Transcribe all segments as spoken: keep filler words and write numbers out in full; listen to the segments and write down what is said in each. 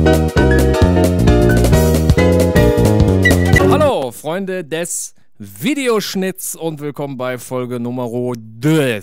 Hallo Freunde des Videoschnitts und willkommen bei Folge Nummer zwei.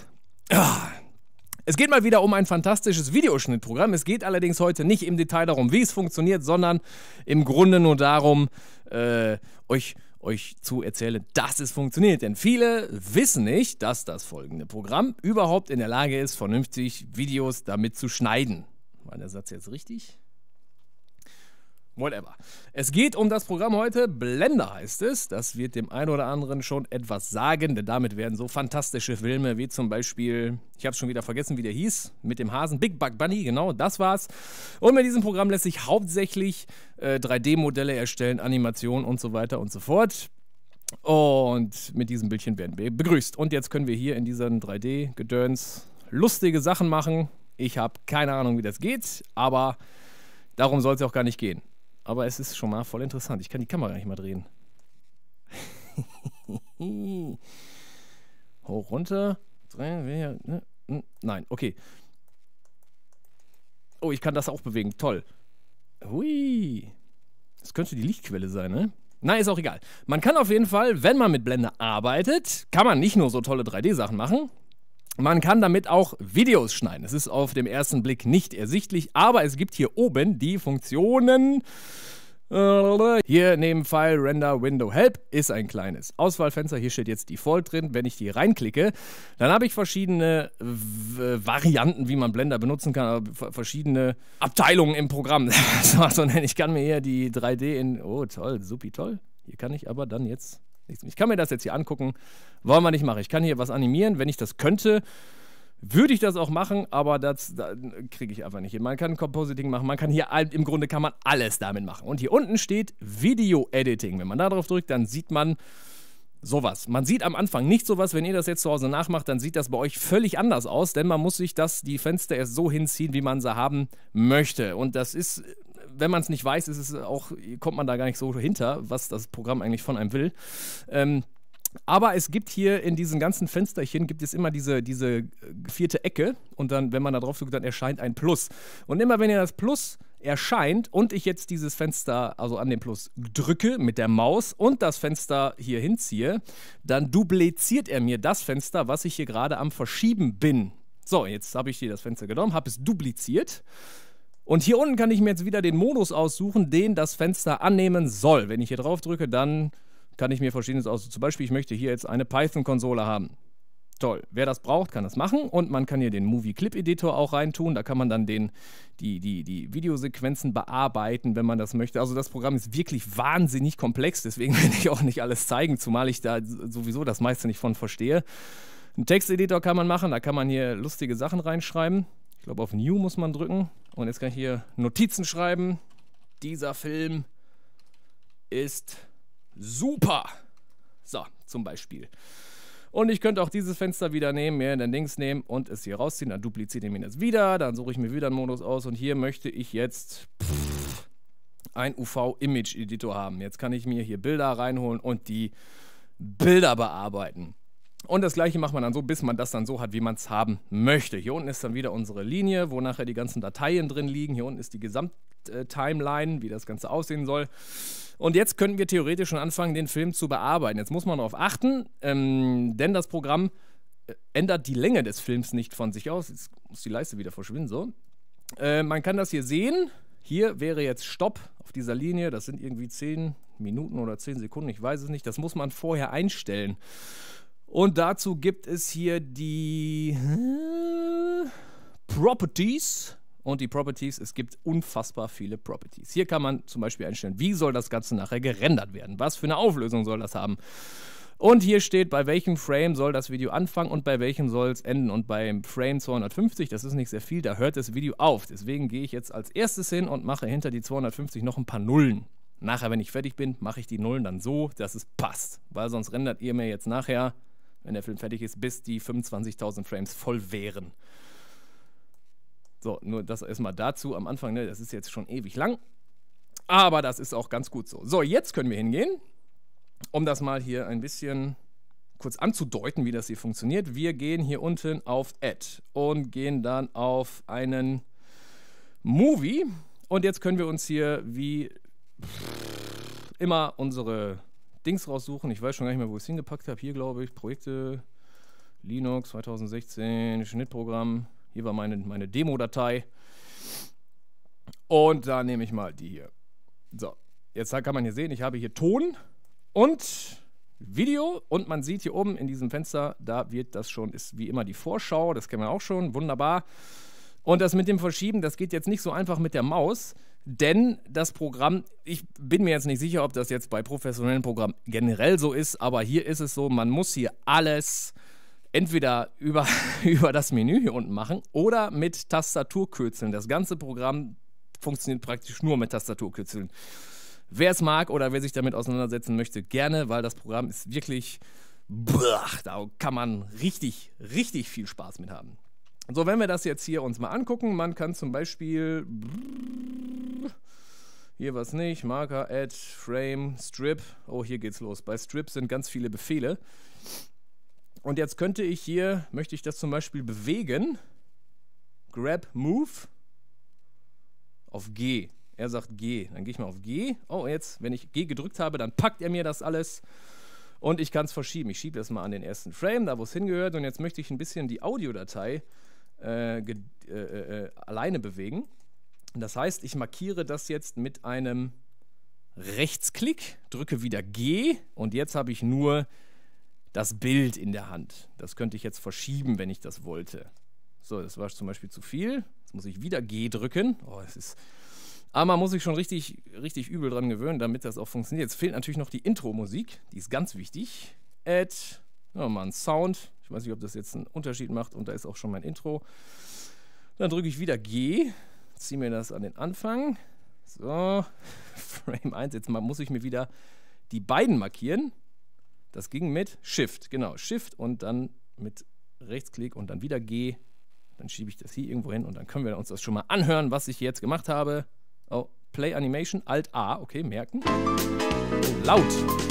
Es geht mal wieder um ein fantastisches Videoschnittprogramm. Es geht allerdings heute nicht im Detail darum, wie es funktioniert, sondern im Grunde nur darum, äh, euch, euch zu erzählen, dass es funktioniert. Denn viele wissen nicht, dass das folgende Programm überhaupt in der Lage ist, vernünftig Videos damit zu schneiden. War der Satz jetzt richtig? Whatever. Es geht um das Programm heute, Blender heißt es. Das wird dem einen oder anderen schon etwas sagen, denn damit werden so fantastische Filme wie zum Beispiel, ich habe es schon wieder vergessen, wie der hieß, mit dem Hasen, Big Bug Bunny, genau, das war's. Und mit diesem Programm lässt sich hauptsächlich äh, drei D Modelle erstellen, Animationen und so weiter und so fort. Und mit diesem Bildchen werden wir begrüßt. Und jetzt können wir hier in diesem drei D Gedöns lustige Sachen machen. Ich habe keine Ahnung, wie das geht, aber darum soll es auch gar nicht gehen. Aber es ist schon mal voll interessant. Ich kann die Kamera nicht mal drehen. Hoch, runter. Nein, okay. Oh, ich kann das auch bewegen. Toll. Hui. Das könnte die Lichtquelle sein, ne? Nein, ist auch egal. Man kann auf jeden Fall, wenn man mit Blender arbeitet, kann man nicht nur so tolle drei D Sachen machen, man kann damit auch Videos schneiden. Es ist auf dem ersten Blick nicht ersichtlich, aber es gibt hier oben die Funktionen. Hier neben File, Render, Window, Help ist ein kleines Auswahlfenster. Hier steht jetzt Default drin. Wenn ich die reinklicke, dann habe ich verschiedene Varianten, wie man Blender benutzen kann, verschiedene Abteilungen im Programm. Sondern ich kann mir hier die drei D in... Oh, toll, supi toll. Hier kann ich aber dann jetzt... Ich kann mir das jetzt hier angucken, wollen wir nicht machen. Ich kann hier was animieren, wenn ich das könnte, würde ich das auch machen, aber das, das kriege ich einfach nicht hin. Man kann Compositing machen, man kann hier, im Grunde kann man alles damit machen. Und hier unten steht Video Editing. Wenn man da drauf drückt, dann sieht man sowas. Man sieht am Anfang nicht sowas, wenn ihr das jetzt zu Hause nachmacht, dann sieht das bei euch völlig anders aus, denn man muss sich das, die Fenster erst so hinziehen, wie man sie haben möchte. Und das ist... Wenn man es nicht weiß, ist es auch, kommt man da gar nicht so hinter, was das Programm eigentlich von einem will. Ähm, aber es gibt hier in diesen ganzen Fensterchen gibt es immer diese, diese vierte Ecke und dann, wenn man da drauf drückt, dann erscheint ein Plus. Und immer wenn ihr das Plus erscheint und ich jetzt dieses Fenster, also an den Plus drücke mit der Maus und das Fenster hier hinziehe, dann dupliziert er mir das Fenster, was ich hier gerade am Verschieben bin. So, jetzt habe ich hier das Fenster genommen, habe es dupliziert. Und hier unten kann ich mir jetzt wieder den Modus aussuchen, den das Fenster annehmen soll. Wenn ich hier drauf drücke, dann kann ich mir Verschiedenes aussuchen. Zum Beispiel, ich möchte hier jetzt eine Python-Konsole haben. Toll. Wer das braucht, kann das machen. Und man kann hier den Movie-Clip-Editor auch reintun. Da kann man dann den, die, die, die Videosequenzen bearbeiten, wenn man das möchte. Also das Programm ist wirklich wahnsinnig komplex. Deswegen will ich auch nicht alles zeigen, zumal ich da sowieso das meiste nicht von verstehe. Einen Texteditor kann man machen. Da kann man hier lustige Sachen reinschreiben. Ich glaube, auf New muss man drücken. Und jetzt kann ich hier Notizen schreiben. Dieser Film ist super. So, zum Beispiel. Und ich könnte auch dieses Fenster wieder nehmen, mir dann links nehmen und es hier rausziehen. Dann dupliziert er mir das wieder. Dann suche ich mir wieder einen Modus aus. Und hier möchte ich jetzt pff, ein U V-Image-Editor haben. Jetzt kann ich mir hier Bilder reinholen und die Bilder bearbeiten. Und das gleiche macht man dann so, bis man das dann so hat, wie man es haben möchte. Hier unten ist dann wieder unsere Linie, wo nachher die ganzen Dateien drin liegen. Hier unten ist die Gesamttimeline, wie das Ganze aussehen soll. Und jetzt können wir theoretisch schon anfangen, den Film zu bearbeiten. Jetzt muss man darauf achten, ähm, denn das Programm äh, ändert die Länge des Films nicht von sich aus. Jetzt muss die Leiste wieder verschwinden, so. Äh, man kann das hier sehen. Hier wäre jetzt Stopp auf dieser Linie. Das sind irgendwie zehn Minuten oder zehn Sekunden, ich weiß es nicht. Das muss man vorher einstellen. Und dazu gibt es hier die äh, Properties. Und die Properties, es gibt unfassbar viele Properties. Hier kann man zum Beispiel einstellen, wie soll das Ganze nachher gerendert werden? Was für eine Auflösung soll das haben? Und hier steht, bei welchem Frame soll das Video anfangen und bei welchem soll es enden. Und beim Frame zweihundertfünfzig, das ist nicht sehr viel, da hört das Video auf. Deswegen gehe ich jetzt als erstes hin und mache hinter die zweihundertfünfzig noch ein paar Nullen. Nachher, wenn ich fertig bin, mache ich die Nullen dann so, dass es passt. Weil sonst rendert ihr mir jetzt nachher, wenn der Film fertig ist, bis die fünfundzwanzigtausend Frames voll wären. So, nur das erstmal dazu am Anfang, ne, das ist jetzt schon ewig lang. Aber das ist auch ganz gut so. So, jetzt können wir hingehen, um das mal hier ein bisschen kurz anzudeuten, wie das hier funktioniert. Wir gehen hier unten auf Add und gehen dann auf einen Movie Und jetzt können wir uns hier wie immer unsere Dings raussuchen. Ich weiß schon gar nicht mehr, wo ich es hingepackt habe. Hier, glaube ich, Projekte, Linux zwanzig sechzehn, Schnittprogramm. Hier war meine, meine Demo-Datei. Und da nehme ich mal die hier. So, jetzt kann man hier sehen, ich habe hier Ton und Video. Und man sieht hier oben in diesem Fenster, da wird das schon, ist wie immer die Vorschau. Das kennen wir auch schon, wunderbar. Und das mit dem Verschieben, das geht jetzt nicht so einfach mit der Maus. Denn das Programm, ich bin mir jetzt nicht sicher, ob das jetzt bei professionellen Programmen generell so ist, aber hier ist es so, man muss hier alles entweder über, über das Menü hier unten machen oder mit Tastaturkürzeln. Das ganze Programm funktioniert praktisch nur mit Tastaturkürzeln. Wer es mag oder wer sich damit auseinandersetzen möchte, gerne, weil das Programm ist wirklich, boah, da kann man richtig, richtig viel Spaß mit haben. So, wenn wir das jetzt hier uns mal angucken, man kann zum Beispiel hier was nicht, Marker, Add, Frame, Strip. Oh, hier geht's los. Bei Strip sind ganz viele Befehle. Und jetzt könnte ich hier, möchte ich das zum Beispiel bewegen. Grab, Move. Auf G. Er sagt G. Dann gehe ich mal auf G. Oh, jetzt, wenn ich G gedrückt habe, dann packt er mir das alles. Und ich kann es verschieben. Ich schiebe das mal an den ersten Frame, da wo es hingehört. Und jetzt möchte ich ein bisschen die Audiodatei äh, äh, äh, alleine bewegen. Das heißt, ich markiere das jetzt mit einem Rechtsklick, drücke wieder G und jetzt habe ich nur das Bild in der Hand. Das könnte ich jetzt verschieben, wenn ich das wollte. So, das war zum Beispiel zu viel. Jetzt muss ich wieder G drücken. Oh, es ist... Aber man muss sich schon richtig, richtig übel dran gewöhnen, damit das auch funktioniert. Jetzt fehlt natürlich noch die Intro-Musik. Die ist ganz wichtig. Add, ja, mal ein Sound. Ich weiß nicht, ob das jetzt einen Unterschied macht. Und da ist auch schon mein Intro. Dann drücke ich wieder G. Ziehe mir das an den Anfang. So, Frame eins. Jetzt mal muss ich mir wieder die beiden markieren. Das ging mit Shift. Genau, Shift und dann mit Rechtsklick und dann wieder G. Dann schiebe ich das hier irgendwo hin und dann können wir uns das schon mal anhören, was ich jetzt gemacht habe. Oh, Play Animation, Alt A, okay, merken. Oh, laut.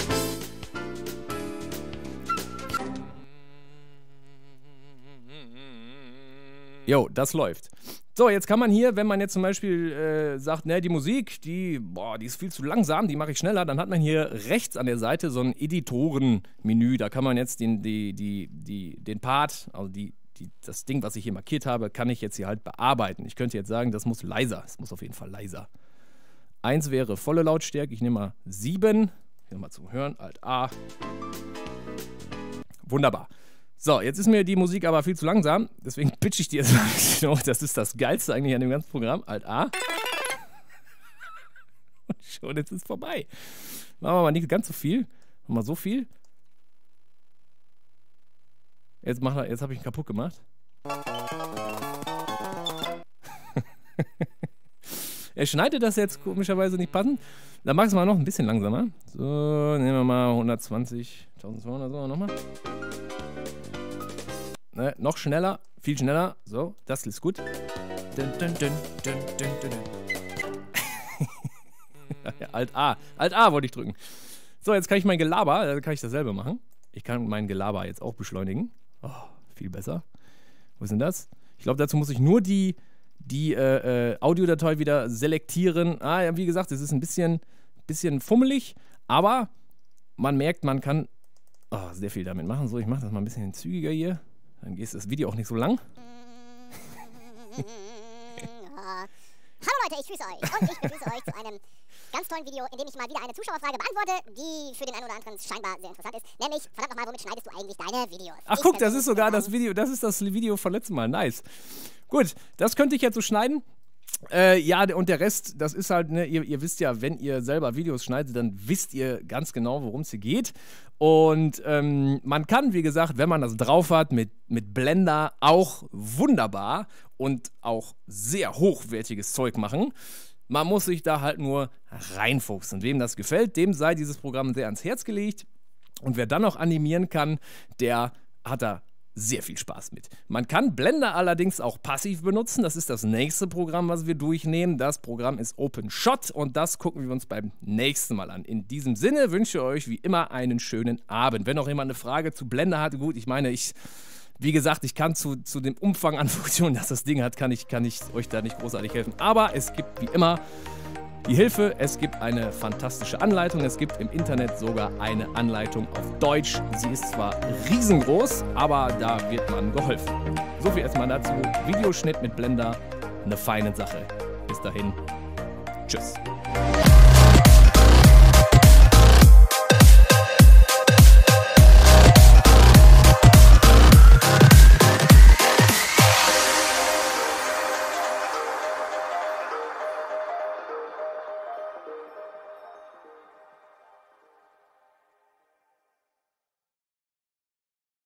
Jo, das läuft. So, jetzt kann man hier, wenn man jetzt zum Beispiel äh, sagt, ne, die Musik, die, boah, die ist viel zu langsam, die mache ich schneller, dann hat man hier rechts an der Seite so ein Editorenmenü. Da kann man jetzt den, die, die, die, den Part, also die, die, das Ding, was ich hier markiert habe, kann ich jetzt hier halt bearbeiten. Ich könnte jetzt sagen, das muss leiser, es muss auf jeden Fall leiser. eins wäre volle Lautstärke, ich nehme mal sieben. Hier mal zum Hören, Alt A. Wunderbar. So, jetzt ist mir die Musik aber viel zu langsam, deswegen pitche ich die jetzt mal ein bisschen hoch. Das ist das Geilste eigentlich an dem ganzen Programm. Alt A. Und schon, jetzt ist es vorbei. Machen wir mal nicht ganz so viel. Machen wir mal so viel. Jetzt, jetzt habe ich ihn kaputt gemacht. Er schneidet das jetzt komischerweise nicht passend. Dann mach ich es mal noch ein bisschen langsamer. So, nehmen wir mal hundertzwanzig, eintausendzweihundert, so, nochmal. Ne, noch schneller, viel schneller. So, das ist gut. Dun, dun, dun, dun, dun, dun. Alt A. Alt A wollte ich drücken. So, jetzt kann ich mein Gelaber, da kann ich dasselbe machen. Ich kann mein Gelaber jetzt auch beschleunigen. Oh, viel besser. Wo ist denn das? Ich glaube, dazu muss ich nur die, die äh, äh, Audiodatei wieder selektieren. Ah, ja, wie gesagt, es ist ein bisschen, bisschen fummelig, aber man merkt, man kann oh, sehr viel damit machen. So, ich mache das mal ein bisschen zügiger hier. Dann geht das Video auch nicht so lang. Hallo Leute, ich grüße euch und ich begrüße euch zu einem ganz tollen Video, in dem ich mal wieder eine Zuschauerfrage beantworte, die für den einen oder anderen scheinbar sehr interessant ist. Nämlich, verdammt nochmal, womit schneidest du eigentlich deine Videos? Ach Ich guck, das ist sogar sagen, das Video, das ist das Video von letztem Mal, nice. Gut, das könnte ich jetzt so schneiden. Äh, ja, und der Rest, das ist halt, ne, ihr, ihr wisst ja, wenn ihr selber Videos schneidet, dann wisst ihr ganz genau, worum es hier geht. Und ähm, man kann, wie gesagt, wenn man das drauf hat, mit, mit Blender auch wunderbar und auch sehr hochwertiges Zeug machen. Man muss sich da halt nur reinfuchsen. Wem das gefällt, dem sei dieses Programm sehr ans Herz gelegt. Und wer dann noch animieren kann, der hat da sehr viel Spaß mit. Man kann Blender allerdings auch passiv benutzen. Das ist das nächste Programm, was wir durchnehmen. Das Programm ist OpenShot und das gucken wir uns beim nächsten Mal an. In diesem Sinne wünsche ich euch wie immer einen schönen Abend. Wenn noch jemand eine Frage zu Blender hat, gut, ich meine, ich Wie gesagt, ich kann zu, zu dem Umfang an Funktionen, das das Ding hat, kann ich, kann ich euch da nicht großartig helfen. Aber es gibt wie immer die Hilfe, es gibt eine fantastische Anleitung, es gibt im Internet sogar eine Anleitung auf Deutsch. Sie ist zwar riesengroß, aber da wird man geholfen. So viel erstmal dazu. Videoschnitt mit Blender, eine feine Sache. Bis dahin, tschüss.